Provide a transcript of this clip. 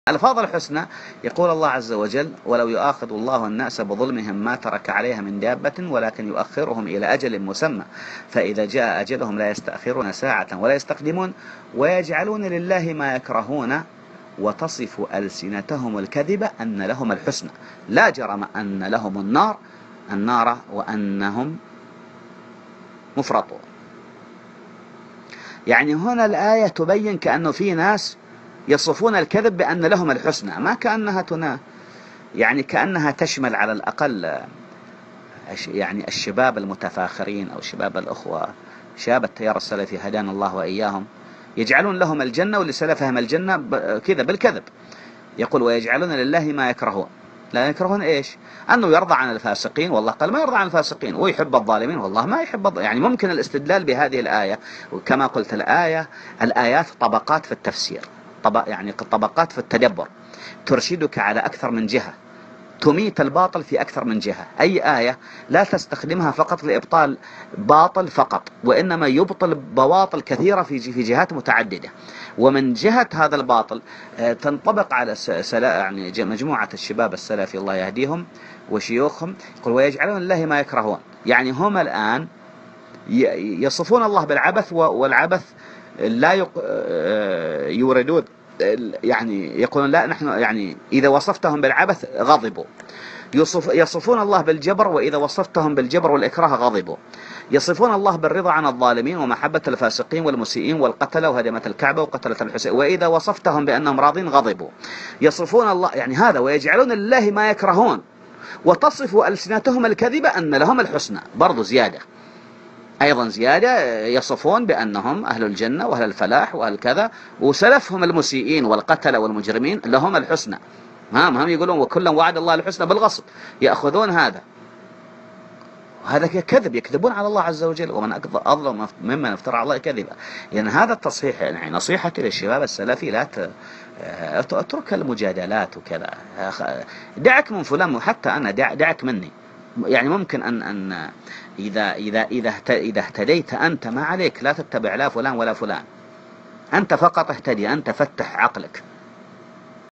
الألفاظ الحسنى يقول الله عز وجل: ولو يؤاخذ الله الناس بظلمهم ما ترك عليها من دابة ولكن يؤخرهم إلى أجل مسمى فإذا جاء أجلهم لا يستأخرون ساعة ولا يستقدمون ويجعلون لله ما يكرهون وتصف ألسنتهم الكذب أن لهم الحسنى لا جرم أن لهم النار وأنهم مفرطون. يعني هنا الآية تبين كأنه في ناس يصفون الكذب بأن لهم الحسنى، ما كأنها يعني كأنها تشمل على الأقل يعني الشباب المتفاخرين أو شباب الأخوة، شباب التيار السلفي هدانا الله وإياهم، يجعلون لهم الجنة ولسلفهم الجنة كذا بالكذب. يقول: ويجعلون لله ما يكرهون. لا يكرهون إيش؟ أنه يرضى عن الفاسقين، والله قال ما يرضى عن الفاسقين، ويحب الظالمين، والله ما يحب يعني ممكن الاستدلال بهذه الآية، وكما قلت الآيات طبقات في التفسير، يعني طبقات في التدبر، ترشدك على أكثر من جهة، تميت الباطل في أكثر من جهة. أي آية لا تستخدمها فقط لإبطال باطل فقط، وإنما يبطل بواطل كثيرة في جهات متعددة. ومن جهة هذا الباطل تنطبق على يعني مجموعة الشباب السلفي الله يهديهم وشيوخهم. يقول: ويجعلون لله ما يكرهون. يعني هم الآن يصفون الله بالعبث، والعبث لا يوردون، يعني يقولون لا نحن يعني إذا وصفتهم بالعبث غضبوا. يصفون الله بالجبر، وإذا وصفتهم بالجبر والإكراه غضبوا. يصفون الله بالرضا عن الظالمين ومحبة الفاسقين والمسيئين والقتلة وهدمة الكعبة وقتلة الحسين، وإذا وصفتهم بأنهم راضين غضبوا. يصفون الله يعني هذا: ويجعلون لله ما يكرهون وتصف ألسنتهم الكذبة أن لهم الحسنى. برضو زيادة، أيضا زيادة، يصفون بأنهم أهل الجنة وأهل الفلاح وأهل كذا، وسلفهم المسيئين والقتلة والمجرمين لهم الحسنى. هم يقولون: وكلا وعد الله الحسنى بالغصب. يأخذون هذا، وهذا كذب، يكذبون على الله عز وجل، ومن أظلم ممن افترى على الله كذبا. يعني هذا التصحيح. يعني نصيحتي للشباب السلفي: لا اترك المجادلات وكذا، دعك من فلان، وحتى أنا دعك مني. يعني ممكن أن إذا اهتديت أنت ما عليك، لا تتبع لا فلان ولا فلان، أنت فقط اهتدي، أنت فتح عقلك.